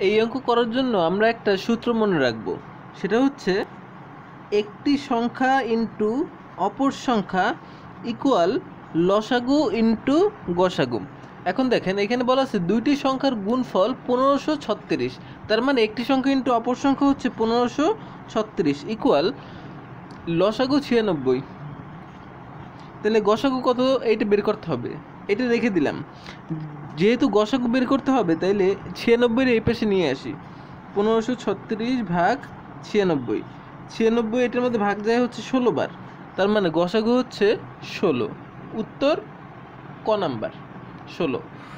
এই অঙ্ক করার জন্য আমরা একটা সূত্র মনে রাখব, সেটা হচ্ছে একটি সংখ্যা ইন্টু অপর সংখ্যা ইকুয়াল লসাগু ইন্টু গসাগু। এখন দেখেন এখানে বলা আছে দুইটি সংখ্যার গুণফল 1536, তার মানে একটি সংখ্যা ইন্টু অপর সংখ্যা হচ্ছে 1536 ইকুয়াল লসাগু 96। তাহলে গসাগু কত এইটা বের করতে হবে, এটা রেখে দিলাম। যেহেতু গসাগু বের করতে হবে তাইলে 96 এই পাশে নিয়ে আসি। 1536 ভাগ 96, 96 এটার মধ্যে ভাগ যায় হচ্ছে 16 বার, তার মানে গসাগু হচ্ছে 16। উত্তর ক নাম্বার 16।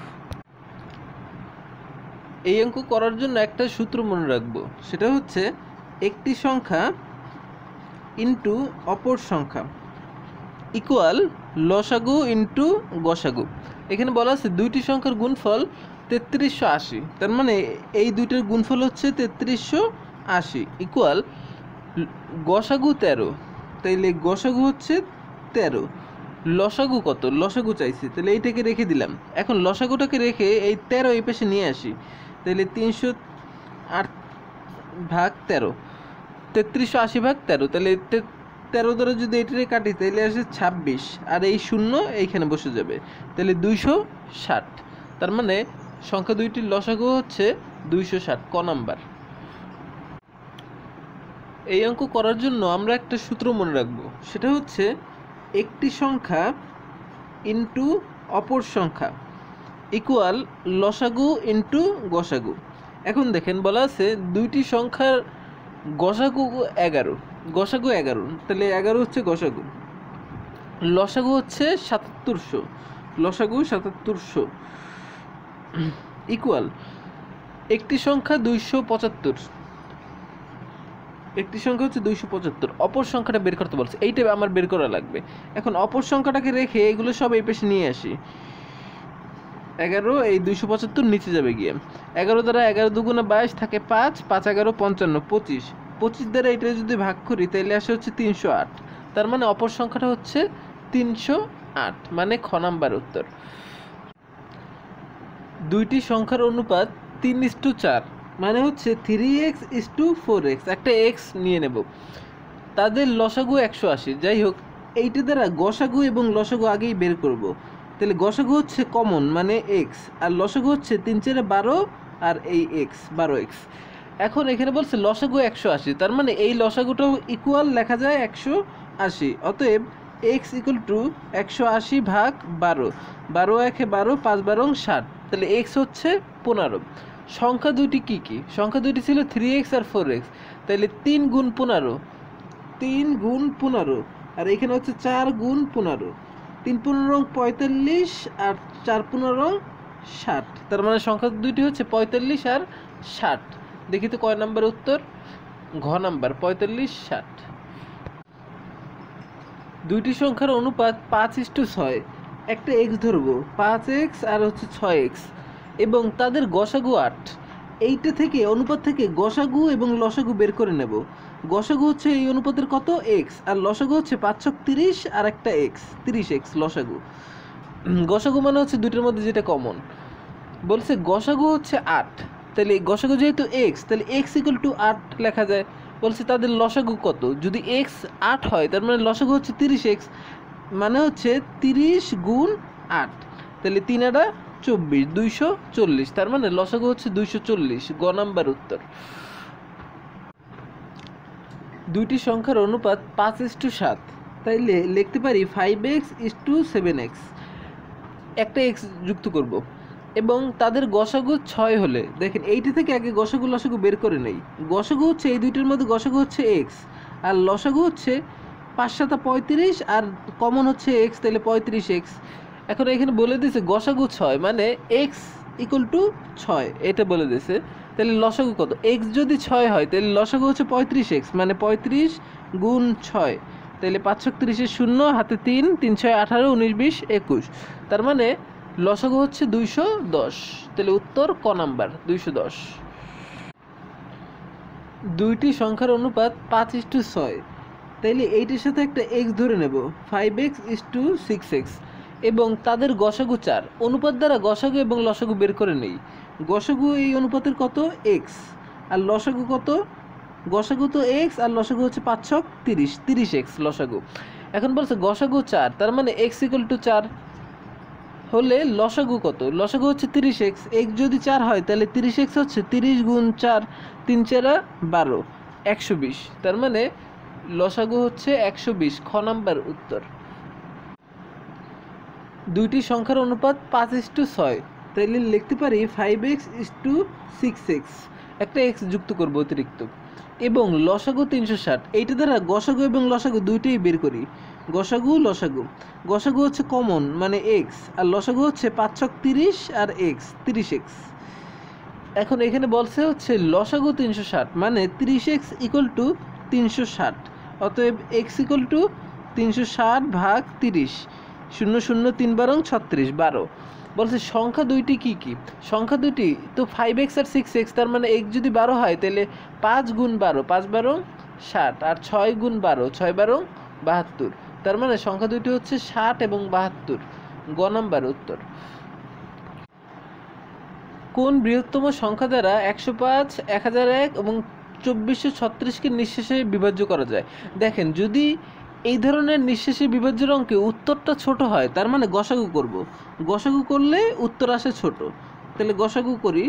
এই অঙ্ক করার জন্য একটা সূত্র মনে রাখবো, সেটা হচ্ছে একটি সংখ্যা ইন্টু অপর সংখ্যা ইকুয়াল লসাগু ইন্টু গসাগু। এখানে বলা আছে দুইটি সংখ্যার গুণফল 3380, তার মানে এই দুইটার গুণফল হচ্ছে 3380 ইকুয়াল গসাগু 13। তাইলে গসাগু হচ্ছে 13, লসাগু কত, লসাগু চাইছি, তাহলে এইটাকে রেখে দিলাম। এখন লসাগুটাকে রেখে এই 13 এই পাশে নিয়ে আসি, তাহলে 308 ভাগ 13, 3380 ভাগ 13, তাহলে 13 দ্বারা যদি এটারে কাটি তাহলে আসে 26, আর এই শূন্য এইখানে বসে যাবে, তাহলে 260। তার মানে সংখ্যা দুইটির লসাগু হচ্ছে 260, ক নাম্বার। এই অঙ্ক করার জন্য আমরা একটা সূত্র মনে রাখবো, সেটা হচ্ছে একটি সংখ্যা ইন্টু অপর সংখ্যা ইকুয়াল লসাগু ইন্টু গসাগু। এখন দেখেন বলা আছে দুইটি সংখ্যার গসাগু 11, গসাগু 11, তাহলে 11 হচ্ছে গসাগু, লসাগু হচ্ছে 7700, লসাগু 7700 ইকুয়াল একটি সংখ্যা 275, একটি সংখ্যা হচ্ছে 275, অপর সংখ্যাটা বের করতে বলছে, এইটা আমার বের করা লাগবে। এখন অপর সংখ্যাটাকে রেখে এগুলো সব এই পাশে নিয়ে আসি, 11 এই 275 নিচে যাবে গিয়ে, 11 দ্বারা 11 দুগুণে 22 থাকে 5, 5 11 55, 25, 25 দ্বারা এটা যদি ভাগ করি তাহলে আসে হচ্ছে 308, তার মানে অপর সংখ্যাটা হচ্ছে 308, মানে খ নাম্বার উত্তর। দুইটি সংখ্যার অনুপাত 3:4, মানে হচ্ছে 3x:4x, একটা x নিয়ে নেব, তাদের লসাগু 180। যাই হোক, এইটা দ্বারা গসাগু এবং লসাগু আগেই বের করব, তাহলে গসাগু হচ্ছে কমন মানে x, আর লসাগু হচ্ছে 3 4 12, আর এই x 12x। এখন এখানে বলছে লসাগু 180, তার মানে এই লসাগুটাও ইকুয়াল লেখা যায় 180, অতএব x ইকুয়াল টু 180 ভাগ 12, 12 1 12, 5 12 60, তাহলে x হচ্ছে 15। সংখ্যা দুইটি কি কি, সংখ্যা দুইটি ছিল 3x আর 4x, তাহলে 3 গুণ 15, 3 গুণ 15, আর এখানে হচ্ছে 4 গুণ 15, 3 15 45, আর 4 15 60, তার মানে সংখ্যা দুইটি হচ্ছে 45 আর 60। দেখি তো কয় নাম্বার উত্তর, ঘ নাম্বার 45 60। দুইটি সংখ্যার অনুপাত 5:6, একটা x ধরবো 5x আর হচ্ছে 6x, এবং তাদের গসাগু 8। এইটা থেকে অনুপাত থেকে গসাগু এবং লসাগু বের করে নেব। গসাগু হচ্ছে এই অনুপাতের কত, x, আর লসাগু হচ্ছে 5 30 আর একটা x, 30x লসাগু। গসাগু মানে হচ্ছে দুইটার মধ্যে যেটা কমন, বলছে গসাগু হচ্ছে 8, তাহলে গসাগু যেহেতু x, তাহলে x ইকুয়াল টু 8 লেখা যায়। বলছে তাদের লসাগু কত, যদি x 8 হয় তার মানে লসাগু হচ্ছে 30x, মানে হচ্ছে 30 গুণ 8, তাহলে 3 8 24, 240, তার মানে লসাগু হচ্ছে 240, গ নাম্বার উত্তর। দুইটি সংখ্যার অনুপাত 5:7, তাইলে লিখতে পারি 5x:7x, একটা x যুক্ত করব, এবং তাদের গসাগু 6 হলে, দেখেন এইটা থেকে আগে গসাগু লসাগু বের করে নেই। গসাগু হচ্ছে এই দুইটার মধ্যে গসাগু হচ্ছে x, আর লসাগু হচ্ছে 5 7 35, আর কমন হচ্ছে x, তাহলে 35x। এখন এখানে বলে দিয়েছে গসাগু 6, মানে x ইকুয়াল টু 6, এটা বলে দিয়েছে। তাহলে লসাগু কত, x যদি 6 হয় তাহলে লসাগু হচ্ছে 35x, মানে 35 গুণ 6, তাহলে 5 36 0, হাতে 3, 3 6 18 19 20 21, তার মানে লসাগু হচ্ছে 210, তাহলে উত্তর ক নাম্বার 210। দুইটি সংখ্যার অনুপাত 5:6, তাইলে এইটির সাথে একটা x ধরে নেব, 5x:6x, এবং তাদের গসাগু 4। অনুপাত দ্বারা গসাগু এবং লসাগু বের করে নেই। গসাগু এই অনুপাতের কত এক্স, আর লসাগু কত, গসাগু তো এক্স আর লসাগু হচ্ছে 5 ছক 30, 30x লসাগু। এখন বলছে গসাগু 4, তার মানে x = 4 হলে লসাগু কত, লসাগু হচ্ছে 30x, x যদি 4 হয় তাহলে 30x হচ্ছে 30 গুণ 4, 3 4 12, 120, তার মানে লসাগু হচ্ছে 120, খ নাম্বার উত্তর। দুইটি সংখ্যার অনুপাত 5:6, তাইলে লিখতে পারি 5x = 6x, একটা x যুক্ত করব অতিরিক্ত, এবং লসাগু 360। এইটা দ্বারা গসাগু এবং লসাগু দুইটাই বের করি, গসাগু লসাগু, গসাগু হচ্ছে কমন মানে x, আর লসাগু হচ্ছে 5 ছক 30 আর x 30x। এখন এখানে বলছে হচ্ছে লসাগু 360 মানে 30x = 360, অতএব x = 360 ভাগ 30, 0 0 3 12 36, 12। বলছে সংখ্যা দুইটি কি কি, সংখ্যা দুইটি তো 5x আর 6x, তার মানে x যদি 12 হয় তাহলে 5 গুণ 12, 5 12 60, আর 6 গুণ 12, 6 12 72, তার মানে সংখ্যা দুইটি হচ্ছে 60 এবং 72, গ নাম্বার উত্তর। কোন বৃহত্তম সংখ্যা দ্বারা 105, 1001 এবং 2436কে নিঃশেষে বিভাজ্য করা যায়? দেখেন, যদি এই ধরনের নিঃশেষে বিভাজ্যের অঙ্কে উত্তরটা ছোট হয় তার মানে গসাগু করব, গসাগু করলে উত্তর আসে ছোট, তাহলে গসাগু করি।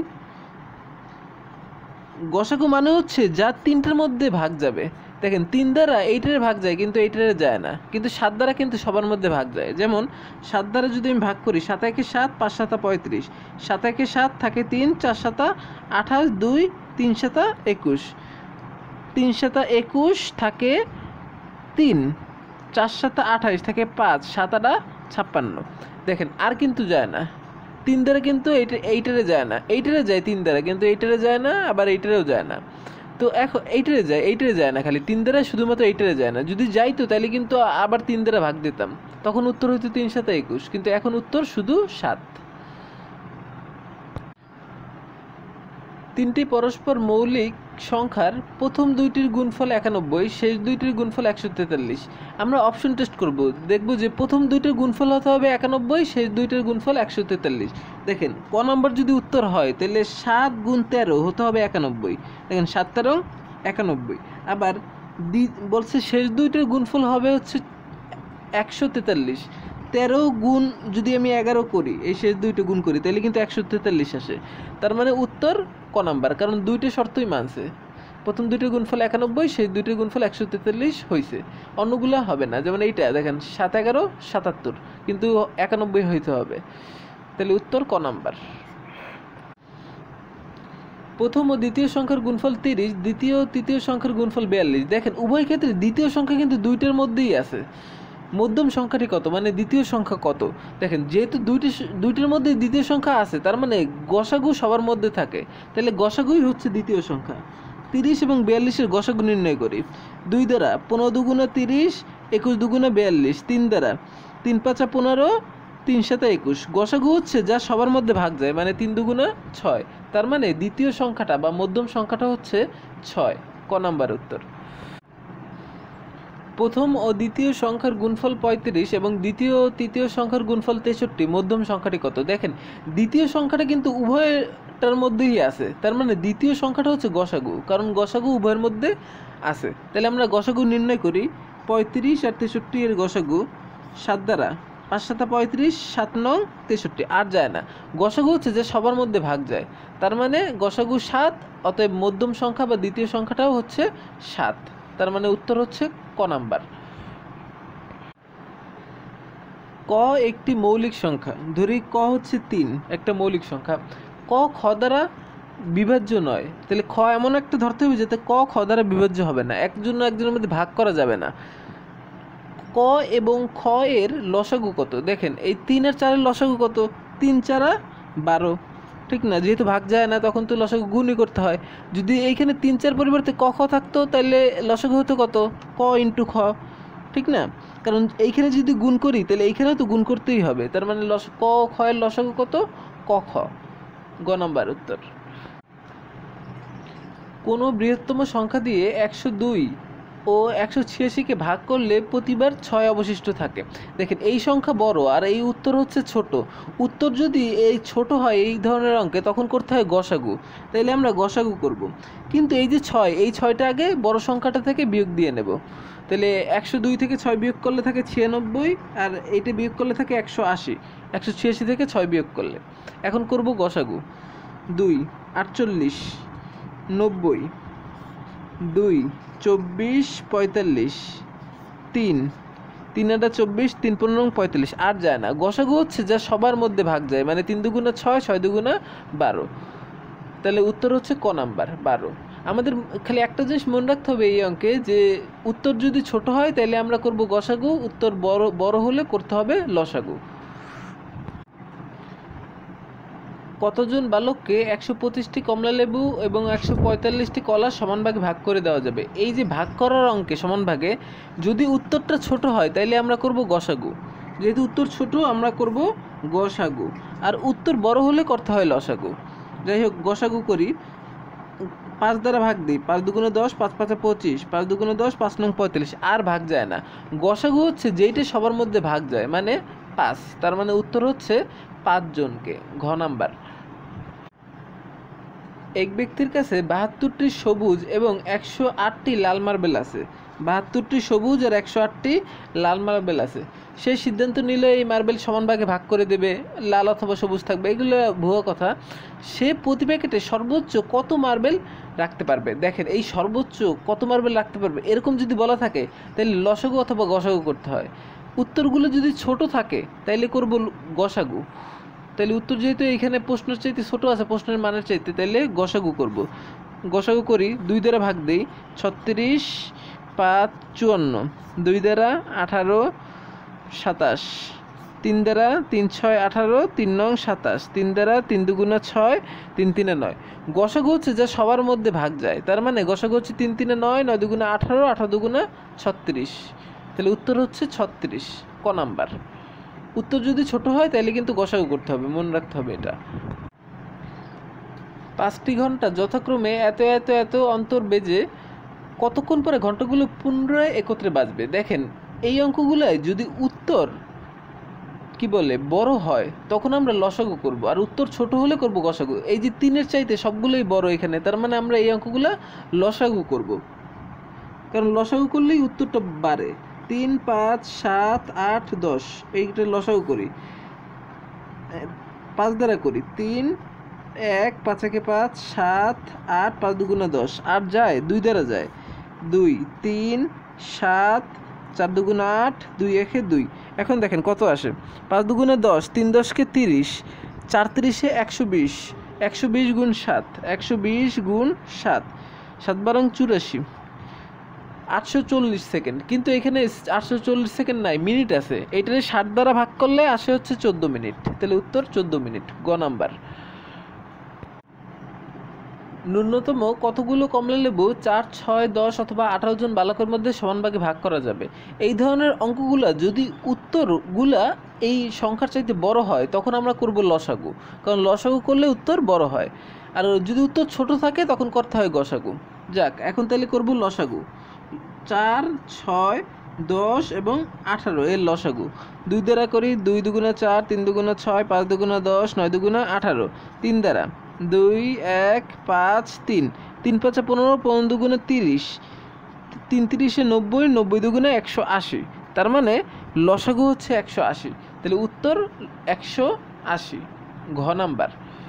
গসাগু মানে হচ্ছে যা 3টার মধ্যে ভাগ যাবে। দেখেন 3 দ্বারা 8-এর ভাগ যায় কিন্তু 8-এর যায় না, কিন্তু 7 দ্বারা কিন্তু সবার মধ্যে ভাগ যায়। যেমন 7 দ্বারা যদি আমি ভাগ করি, 7 একে 7, 5 7 35, 7 একে 7 থাকে 3, 4 7 28, 2 3 7 21, 3 7 21 থাকে 3, 4 7 28 থাকে 5, 7 8 56। দেখেন আর কিন্তু যায় না, 3 দ্বারা কিন্তু এইটারে যায় না, এইটারে যায় 3 দ্বারা, কিন্তু এইটারে যায় না, আবার এইটারেও যায় না। তো এখন এইটারে যায় না, খালি 3 দ্বারা শুধুমাত্র এইটারে যায় না। যদি যাইতো তাহলে কিন্তু আবার 3 দ্বারা ভাগ দিতাম, তখন উত্তর হইতো 3 7 21, কিন্তু এখন উত্তর শুধু 7। তিনটি পরস্পর মৌলিক সংখ্যার প্রথম দুইটির গুণফল 91, শেষ দুইটির গুণফল 143। আমরা অপশন টেস্ট করব, দেখব যে প্রথম দুইটির গুণফল হতে হবে 91, শেষ দুইটির গুণফল 143। দেখেন ক নম্বর যদি উত্তর হয় তাহলে 7 গুণ 13 হতে হবে 91, দেখেন 7 13 91। আবার বলছে শেষ দুইটির গুণফল হবে হচ্ছে 143, 13 গুণ যদি আমি 11 করি, এই শেষ দুইটা গুণ করি, তাহলে কিন্তু 143 আসে। তার মানে উত্তর ক নাম্বার, কারণ দুইটা শর্তই মানছে, প্রথম দুইটার গুণফল 91, শেষ দুইটার গুণফল 143 হয়েছে, অন্যগুলো হবে না। যেমন এইটা দেখেন 7 11 77, কিন্তু 91 হইতে হবে, তাহলে উত্তর ক নাম্বার। প্রথম ও দ্বিতীয় সংখ্যার গুণফল 30, দ্বিতীয় ও তৃতীয় সংখ্যার গুণফল 42। দেখেন উভয় ক্ষেত্রে দ্বিতীয় সংখ্যা কিন্তু দুইটার মধ্যেই আছে, মধ্যম সংখ্যাটি কত মানে দ্বিতীয় সংখ্যা কত। দেখেন যেহেতু দুইটির মধ্যে দ্বিতীয় সংখ্যা আছে, তার মানে গসাগু সবার মধ্যে থাকে, তাহলে গসাগুই হচ্ছে দ্বিতীয় সংখ্যা। 30 এবং 42-এর গসাগু নির্ণয় করি 2 দ্বারা, 15 দুগুণা 30, 21 দুগুণা 42, 3 দ্বারা, 3 5 15, 3 7 21। গসাগু হচ্ছে যা সবার মধ্যে ভাগ যায়, মানে 3 দুগুণা 6, তার মানে দ্বিতীয় সংখ্যাটা বা মধ্যম সংখ্যাটা হচ্ছে 6, ক নাম্বার উত্তর। প্রথম ও দ্বিতীয় সংখ্যার গুণফল 35 এবং দ্বিতীয় ও তৃতীয় সংখ্যার গুণফল 63, মধ্যম সংখ্যাটি কত। দেখেন দ্বিতীয় সংখ্যাটা কিন্তু উভয়টার মধ্যেই আছে, তার মানে দ্বিতীয় সংখ্যাটা হচ্ছে গসাগু, কারণ গসাগু উভয়ের মধ্যে আছে। তাহলে আমরা গসাগু নির্ণয় করি, 35 আর 63 এর গসাগু 7 দ্বারা, 5 7 35, 7 9 63, আর যায় না। গসাগু হচ্ছে যে সবার মধ্যে ভাগ যায়, তার মানে গসাগু 7, অতএব মধ্যম সংখ্যা বা দ্বিতীয় সংখ্যাটাও হচ্ছে 7, তার মানে উত্তর হচ্ছে ক নাম্বার। ক একটি মৌলিক সংখ্যা, ধরি ক হচ্ছে 3, একটা মৌলিক সংখ্যা, ক খ দ্বারা বিভাজ্য নয়, তাহলে খ এমন একটা ধরতে হবে যাতে ক খ দ্বারা বিভাজ্য হবে না, একজনের মধ্যে ভাগ করা যাবে না। ক এবং খ এর লসাগু কত। দেখেন এই 3 আর 4 এর লসাগু কত, 3 4 12, ঠিক না, যেহেতু ভাগ যায় না তখন তো লসাগু গুণই করতে হয়। যদি এইখানে 3 4 পরিবর্তে ক খ থাকতো তাহলে লসাগু হতো কত, ক ইন্টু খ, ঠিক না, কারণ এইখানে যদি গুণ করি তাহলে এইখানেও তো গুণ করতেই হবে, তার মানে ক খ এর লসাগু কত, ক খ, গ নাম্বার উত্তর। কোনো বৃহত্তম সংখ্যা দিয়ে 102 ও 186কে ভাগ করলে প্রতিবার 6 অবশিষ্ট থাকে। দেখেন এই সংখ্যা বড় আর এই উত্তর হচ্ছে ছোট। উত্তর যদি এই ছোট হয় এই ধরনের অঙ্কে, তখন করতে হয় গসাগু। তাইলে আমরা গসাগু করব। কিন্তু এই যে 6, এই 6টা আগে বড় সংখ্যাটা থেকে বিয়োগ দিয়ে নেব। তাহলে 102 থেকে 6 বিয়োগ করলে থাকে 96, আর এইটা বিয়োগ করলে থাকে 180। 186 থেকে 6 বিয়োগ করলে। এখন করব গসাগু। 2 48, 90, 2 24 45, 3 3 আটা 24, 3 15 45। আর যায় না। গসাগু হচ্ছে যা সবার মধ্যে ভাগ যায়, মানে 3 দুগুণা 6, 6 দুগুণা 12। তাহলে উত্তর হচ্ছে ক নাম্বার 12। আমাদের খালি একটা জিনিস মনে রাখতে হবে এই অঙ্কে, যে উত্তর যদি ছোট হয় তাহলে আমরা করব গসাগু, উত্তর বড় হলে করতে হবে লসাগু। কতজন বালককে 125টি কমলালেবু এবং 145টি কলা সমান ভাগে ভাগ করে দেওয়া যাবে? এই যে ভাগ করার অঙ্কে সমান ভাগে যদি উত্তরটা ছোট হয় তাইলে আমরা করব গসাগু। যেহেতু উত্তর ছোট আমরা করব গসাগু, আর উত্তর বড় হলে করতে হয় লসাগু। যাই হোক, গসাগু করি। 5 দ্বারা ভাগ দিই। 5 দুগুণে 10, 5 5 25, 5 দুগুণে 10, 5 9 45। আর ভাগ যায় না। গসাগু হচ্ছে যেইটা সবার মধ্যে ভাগ যায়, মানে 5। তার মানে উত্তর হচ্ছে 5 জনকে, ঘ নাম্বার। এক ব্যক্তির কাছে 72টি সবুজ এবং 108টি লাল মার্বেল আছে। 72টি সবুজ আর 108টি লাল মার্বেল আছে। সে সিদ্ধান্ত নিল এই মার্বেল সমান ভাগে ভাগ করে দেবে, লাল অথবা সবুজ থাকবে। এগুলো ভুয়া কথা। সে প্রতি প্যাকেটে সর্বোচ্চ কত মার্বেল রাখতে পারবে? দেখেন, এই সর্বোচ্চ কত মার্বেল রাখতে পারবে এরকম যদি বলা থাকে তাহলে লসাগু অথবা গসাগু করতে হয়। উত্তরগুলো যদি ছোট থাকে তাইলে করব গসাগু। তাহলে উত্তর যেহেতু এইখানে প্রশ্নের চাইতে ছোট আছে, প্রশ্নের মানের চাইতে, তাহলে গসাগু করব। গসাগু করি। 2 দ্বারা ভাগ দিই। 36 5 54, 2 দ্বারা 18 27, 3 দ্বারা 3 6 18, 3 9 27, 3 দ্বারা 3 দুগুণা 6, 3 3 9। গসাগু হচ্ছে যা সবার মধ্যে ভাগ যায়, তার মানে গসাগু হচ্ছে 3 3 9, 9 দুগুণা 18, 18 দুগুণা 36। তাহলে উত্তর হচ্ছে 36, ক নাম্বার। উত্তর যদি ছোট হয় তাহলে কিন্তু গসাগু করতে হবে, মনে রাখতে হবে এটা। 5টি ঘন্টা যথাক্রমে এত এত এত অন্তর বেজে কতক্ষণ পরে ঘন্টাগুলো পুনরায় একত্রে বাজবে? দেখেন, এই অঙ্কগুলোয় যদি উত্তর কি বলে বড় হয় তখন আমরা লসাগু করব, আর উত্তর ছোট হলে করব গসাগু। এই যে 3-এর চাইতে সবগুলোই বড় এখানে, তার মানে আমরা এই অঙ্কগুলো লসাগু করব, কারণ লসাগু করলেই উত্তরটা বাড়ে। 3 5 7 8 10, এইটা লসাগু করি। 5 দ্বারা করি। 3 1 5 একে 5 7 8, 5 দুগুণা 10। আর যায় 2 দ্বারা যায়। 2 3 7 4 দুগুণা 8, 2 একে 2। এখন দেখেন কত আসে। 5 দুগুণে 10, 3 10কে 30, 4 30-এ 120, 120 গুণ 7, 120 গুণ 7, 7 12 84, 840 সেকেন্ড। কিন্তু এখানে 840 সেকেন্ড নাই, মিনিট আছে। এইটারে 60 দ্বারা ভাগ করলে আসে হচ্ছে 14 মিনিট। তাহলে উত্তর 14 মিনিট, গ নাম্বার। ন্যূনতম কতগুলো কমলালেবু 4 6 10 অথবা 18 জন বালকের মধ্যে সমান ভাগে ভাগ করা যাবে? এই ধরনের অঙ্কগুলা যদি উত্তরগুলা এই সংখ্যার চাইতে বড় হয় তখন আমরা করব লসাগু, কারণ লসাগু করলে উত্তর বড় হয়। আর যদি উত্তর ছোট থাকে তখন করতে হয় গসাগু। যাক, এখন তাহলে করব লসাগু। 4 6 10 এবং 18 এর লসাগু। 2 দ্বারা করি। 2 দুগুণা 4, 3 দুগুণা 6, 5 দুগুণা 10, 9 দুগুণা 18। 3 দ্বারা 2 1 5 3, 3 5 15, 15 দুগুণা 30, 3 30-এ 90, 90 দুগুণা 180। তার মানে লসাগু হচ্ছে 180। তাহলে উত্তর 180, ঘ নাম্বার।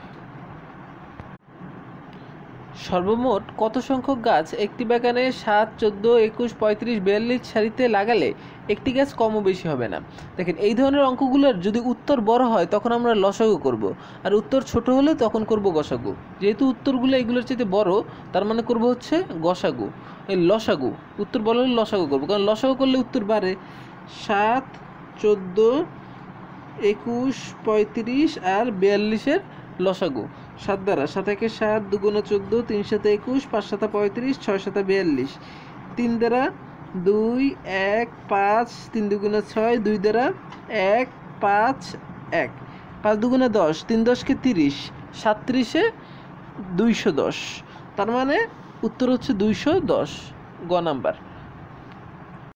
সর্বমোট কত সংখ্যক গাছ একটি বাগানে 7 14 21 35 42 সারিতে লাগালে একটি গাছ কম ও বেশি হবে না? দেখেন, এই ধরনের অঙ্কগুলোর যদি উত্তর বড় হয় তখন আমরা লসাগু করব, আর উত্তর ছোট হলে তখন করব গসাগু। যেহেতু উত্তরগুলো এগুলোর চাইতে বড়, তার মানে করব হচ্ছে গসাগু। এই লসাগু, উত্তর বড় হলে লসাগু করব, কারণ লসাগু করলে উত্তর বাড়ে। 7 14 21 35 আর 42-এর লসাগু। 7 দ্বারা 7 একে 7, দুগুণা 14, 3 7 21, 5 7 35, 6 7 42। 3 দ্বারা 2 1 5, 3 দুগুণা 6, 2 দ্বারা 1 5 1, 5 দুগুণা 10, 3 10-কে 30, 7 30-এ 210। তার মানে উত্তর হচ্ছে 210, গ নাম্বার।